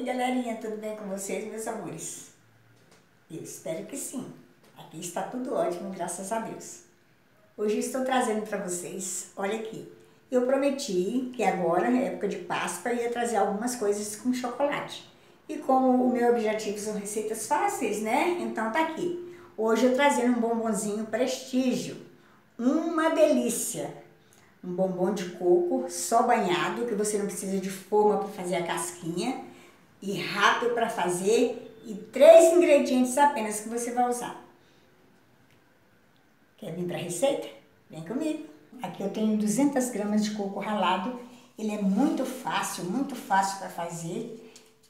galerinha, tudo bem com vocês, meus amores? Eu espero que sim. Aqui está tudo ótimo, graças a Deus. Hoje estou trazendo para vocês, olha aqui. Eu prometi que agora, na época de Páscoa, eu ia trazer algumas coisas com chocolate. E como o meu objetivo são receitas fáceis, né? Então tá aqui. Hoje eu trazendo um bombonzinho Prestígio. Uma delícia! Um bombom de coco só banhado, que você não precisa de forma para fazer a casquinha. E rápido para fazer. E 3 ingredientes apenas que você vai usar. Quer vir para a receita? Vem comigo. Aqui eu tenho 200 gramas de coco ralado. Ele é muito fácil para fazer.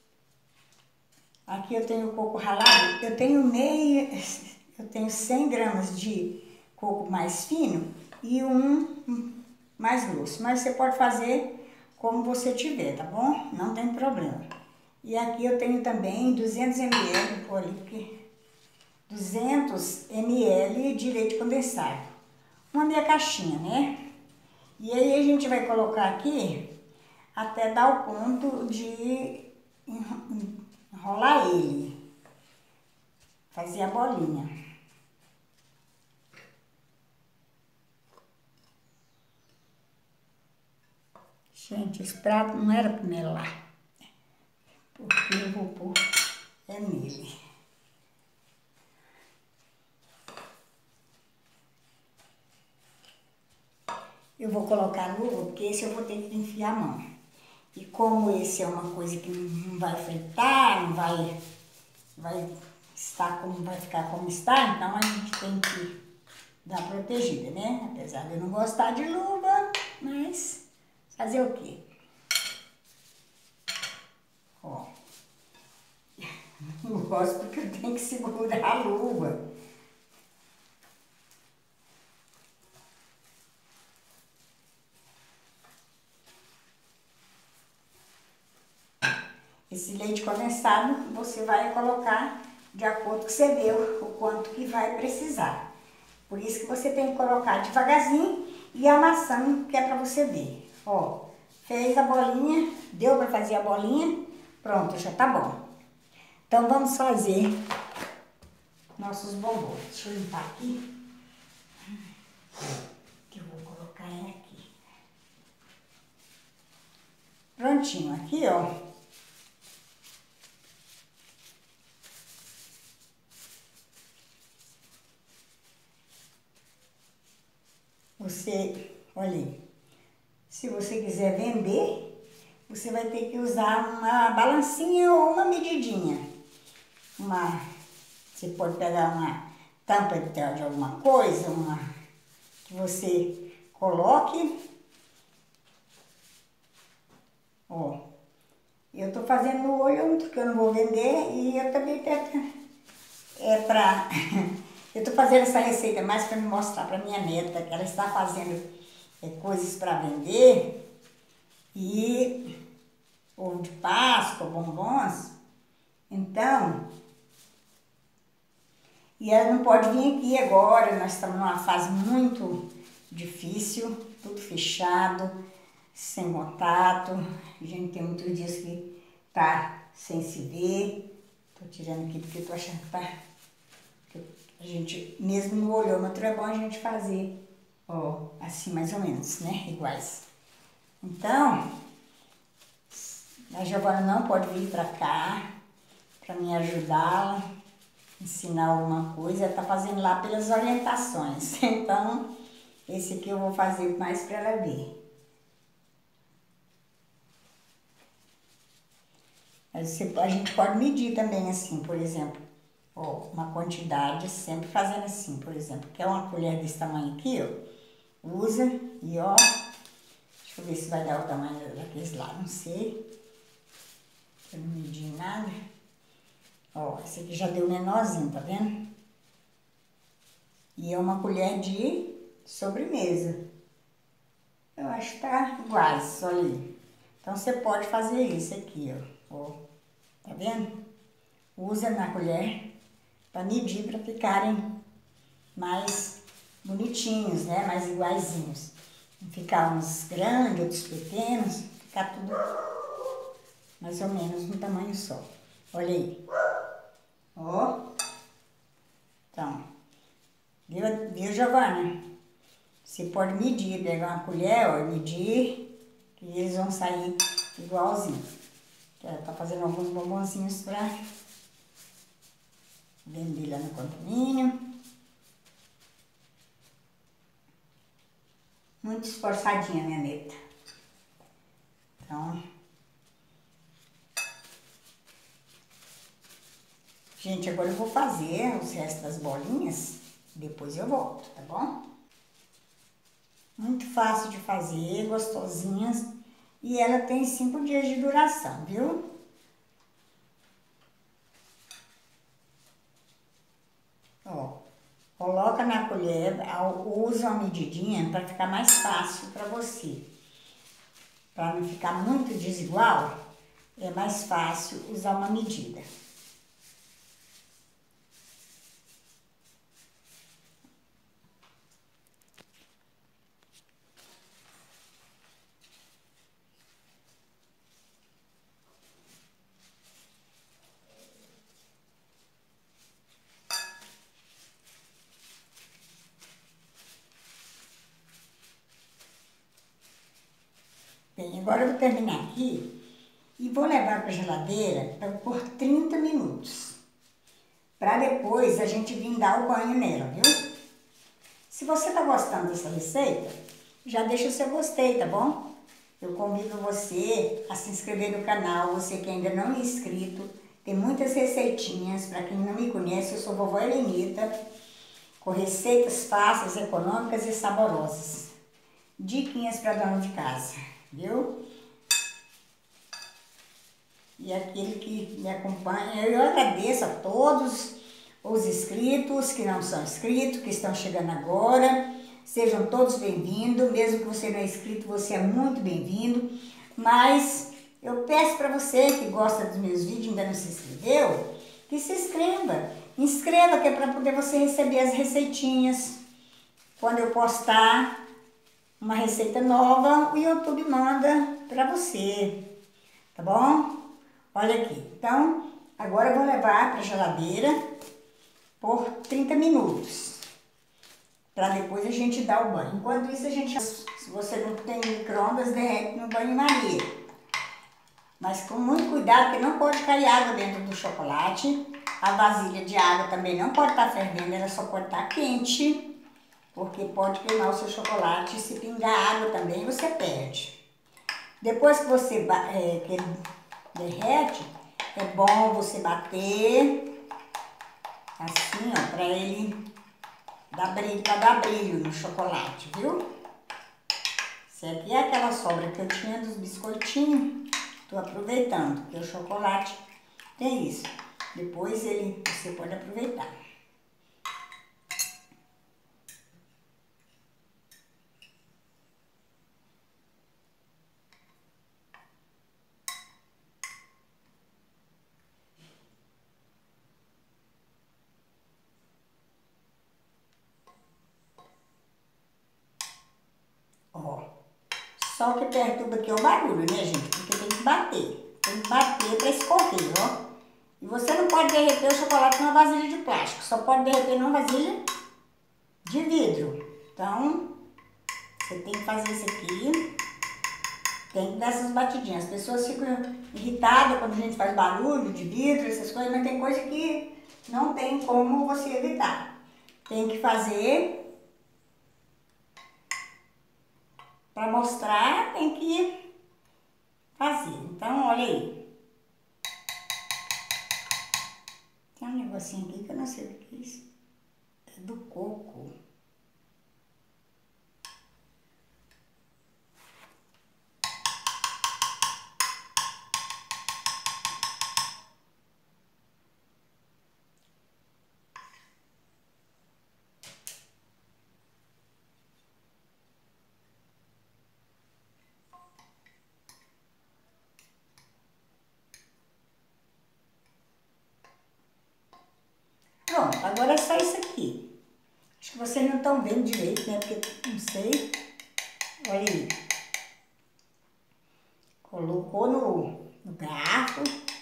Aqui eu tenho o coco ralado. Eu tenho 100 gramas de coco mais fino e um mais grosso. Mas você pode fazer como você tiver, tá bom? Não tem problema. E aqui eu tenho também 200 ml, vou ali porque 200 ml de leite condensado. Uma meia caixinha, né? E aí a gente vai colocar aqui até dar o ponto de enrolar ele. Fazer a bolinha. Gente, esse prato não era para melar. Porque eu vou pôr nele. Eu vou colocar a luva, porque esse eu vou ter que enfiar a mão. E como esse é uma coisa que não vai fritar, não vai ficar como está, então a gente tem que dar protegida, né? Apesar de eu não gostar de luva, mas fazer o quê? Ó. Não gosto porque eu tenho que segurar a luva. Esse leite condensado você vai colocar de acordo com que você vê o quanto que vai precisar. Por isso que você tem que colocar devagarzinho e amassando, que é para você ver. Ó, fez a bolinha, deu para fazer a bolinha, pronto, já tá bom. Então vamos fazer nossos bombons. Deixa eu limpar aqui, que eu vou colocar ele aqui. Prontinho, aqui ó. Você, olha aí, se você quiser vender, você vai ter que usar uma balancinha ou uma medidinha. Você pode pegar uma tampa de alguma coisa, que você coloque. Ó, eu tô fazendo no olho, porque eu não vou vender, e eu também eu tô fazendo essa receita mais para me mostrar para minha neta, que ela está fazendo coisas para vender, e ovo de Páscoa, bombons. Então, e ela não pode vir aqui agora, nós estamos numa fase muito difícil, tudo fechado, sem contato, a gente tem muitos dias que tá sem se ver. Tô tirando aqui porque eu tô achando que tá... A gente, mesmo no olhômetro, é bom a gente fazer, ó, assim mais ou menos, né, iguais. Então, a Giovana não pode vir pra cá, pra me ajudá-la, ensinar alguma coisa, ela tá fazendo lá pelas orientações. Então, esse aqui eu vou fazer mais pra ela ver. A gente pode medir também assim, por exemplo, ó, uma quantidade, sempre fazendo assim, por exemplo, quer uma colher desse tamanho aqui, ó, usa e ó, deixa eu ver se vai dar o tamanho daqueles lá, não sei, eu não medi nada. Ó, esse aqui já deu menorzinho, tá vendo? E é uma colher de sobremesa. Eu acho que tá quase, olha aí. Então você pode fazer isso aqui, ó, tá vendo? Usa na colher para medir, para ficarem mais bonitinhos, né? Mais iguaizinhos. Não ficar uns grandes, outros pequenos, ficar tudo mais ou menos no tamanho só. Olha aí. Ó. Então, viu, Giovana? Você pode medir, pegar uma colher, ó, e medir, que eles vão sair igualzinho. Ela tá fazendo alguns bombonzinhos pra vender lá no condomínio. Muito esforçadinha, minha neta. Então, gente, agora eu vou fazer os restos das bolinhas, depois eu volto, tá bom? Muito fácil de fazer, gostosinhas, e ela tem 5 dias de duração, viu? Ó, coloca na colher, usa uma medidinha para ficar mais fácil para você. Para não ficar muito desigual, é mais fácil usar uma medida. Bem, agora eu vou terminar aqui e vou levar para a geladeira por 30 minutos. Para depois a gente vir dar o banho nela, viu? Se você tá gostando dessa receita, já deixa o seu gostei, tá bom? Eu convido você a se inscrever no canal, você que ainda não é inscrito. Tem muitas receitinhas, para quem não me conhece, eu sou vovó Helenita, com receitas fáceis, econômicas e saborosas. Diquinhas para dona de casa, viu? E aquele que me acompanha, eu agradeço a todos os inscritos, que não são inscritos, que estão chegando agora. Sejam todos bem-vindos, mesmo que você não é inscrito, você é muito bem-vindo. Mas eu peço para você que gosta dos meus vídeos e ainda não se inscreveu, que se inscreva. Inscreva, que é para poder você receber as receitinhas. Quando eu postar uma receita nova, o YouTube manda para você, tá bom? Olha aqui, então, agora eu vou levar para a geladeira por 30 minutos, para depois a gente dar o banho. Enquanto isso, se você não tem micro-ondas, derrete no banho-maria. Mas com muito cuidado, porque não pode cair água dentro do chocolate. A vasilha de água também não pode estar fervendo, ela só pode estar quente, porque pode queimar o seu chocolate. E se pingar água também, você perde. Depois que você que ele derrete, é bom você bater assim, ó, para ele dar brilho no chocolate, viu? Essa aqui é aquela sobra que eu tinha dos biscoitinhos. Tô aproveitando, porque o chocolate tem isso. Depois você pode aproveitar. Ó, só o que perturba aqui é o barulho, né, gente? Porque tem que bater. Tem que bater para escorrer, ó. E você não pode derreter o chocolate numa vasilha de plástico. Só pode derreter numa vasilha de vidro. Então, você tem que fazer isso aqui. Tem que dar essas batidinhas. As pessoas ficam irritadas quando a gente faz barulho de vidro, essas coisas. Mas tem coisa que não tem como você evitar. Tem que fazer. Para mostrar, tem que fazer. Então, olha aí. Tem um negocinho aqui que eu não sei o que é isso. É do coco. Pronto, agora é só isso aqui. Acho que vocês não estão vendo direito, né? Porque não sei. Olha aí. Colocou no garfo.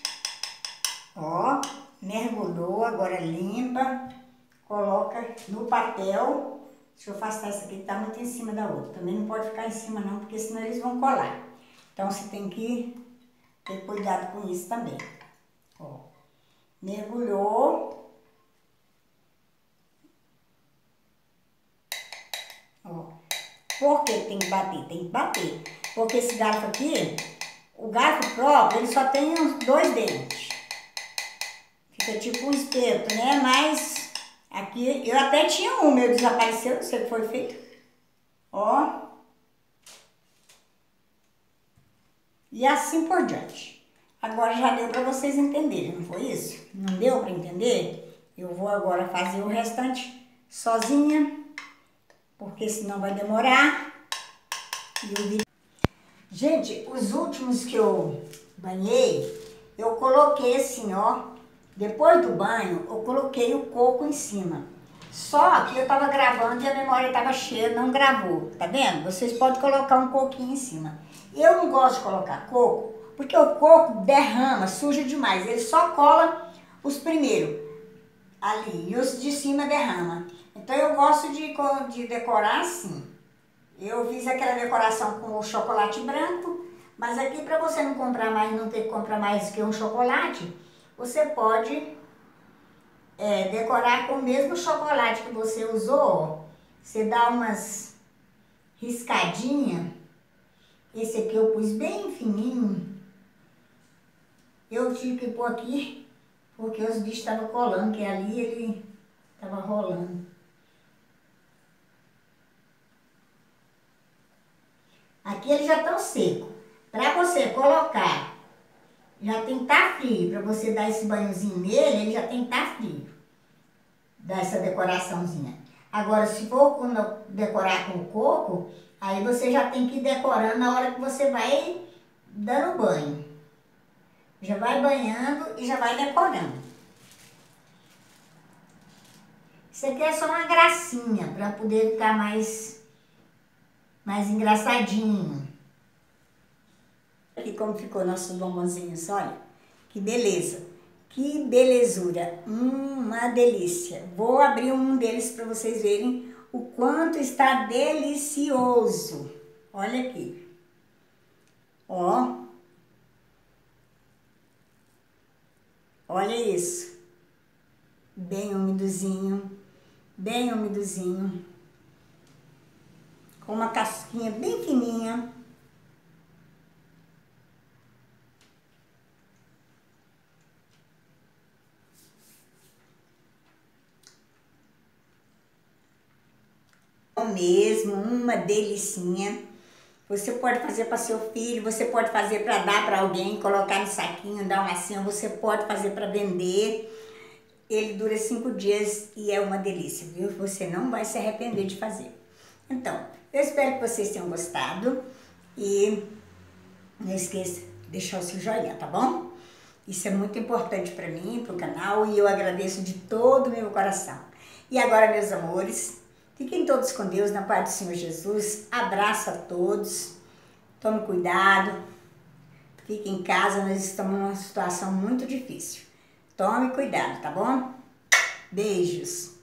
Ó, mergulhou, agora limpa, coloca no papel. Deixa eu afastar essa aqui que tá muito em cima da outra. Também não pode ficar em cima não, porque senão eles vão colar. Então você tem que ter cuidado com isso também. Ó, mergulhou. Ó, por que tem que bater? Tem que bater. Porque esse garfo aqui, o garfo próprio, ele só tem uns 2 dentes. Fica tipo um espeto, né? Mas aqui, eu até tinha um, meu desapareceu, não sei o que foi feito. Ó. E assim por diante. Agora já deu para vocês entenderem, não foi isso? Não deu para entender? Eu vou agora fazer o restante sozinha, porque senão vai demorar. E o vídeo... Gente, os últimos que eu banhei, eu coloquei assim, ó. Depois do banho, eu coloquei o coco em cima. Só que eu tava gravando e a memória tava cheia, não gravou. Tá vendo? Vocês podem colocar um coquinho em cima. Eu não gosto de colocar coco, porque o coco derrama, suja demais. Ele só cola os primeiros ali e os de cima derrama. Então eu gosto de decorar assim. Eu fiz aquela decoração com o chocolate branco, mas aqui para você não comprar mais, não ter que comprar mais que um chocolate, você pode decorar com o mesmo chocolate que você usou. Você dá umas riscadinhas. Esse aqui eu pus bem fininho. Eu tive que pôr aqui, porque os bichos estavam colando, que ali ele estava rolando. Aqui eles já estão secos. Para você colocar, já tem que estar frio. Para você dar esse banhozinho nele, ele já tem que estar frio. Dar essa decoraçãozinha. Agora, se for decorar com o coco, aí você já tem que ir decorando na hora que você vai dando banho. Já vai banhando e já vai decorando. Isso aqui é só uma gracinha, para poder ficar mais engraçadinho. Aqui como ficou nossos bombonzinhos, olha. Que beleza. Que belezura. Uma delícia. Vou abrir um deles para vocês verem o quanto está delicioso. Olha aqui. Ó. Olha isso. Bem umidozinho. Bem umidozinho. Com uma casquinha bem fininha. Mesmo, uma delicinha. Você pode fazer para seu filho, você pode fazer para dar para alguém, colocar no saquinho, dar uma assim, você pode fazer para vender. Ele dura 5 dias e é uma delícia, viu? Você não vai se arrepender de fazer. Então, eu espero que vocês tenham gostado e não esqueça de deixar o seu joinha, tá bom? Isso é muito importante para mim, para o canal, e eu agradeço de todo o meu coração. E agora, meus amores, fiquem todos com Deus, na paz do Senhor Jesus. Abraço a todos. Tome cuidado. Fique em casa, nós estamos numa situação muito difícil. Tome cuidado, tá bom? Beijos.